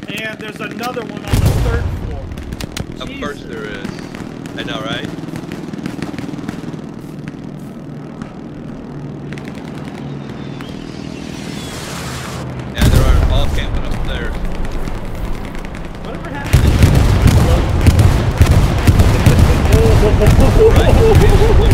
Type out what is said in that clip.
And there's another one on the 3rd floor. Of Jesus. course there is. I know, right? Yeah, there are all camping upstairs. Whatever happened to Right?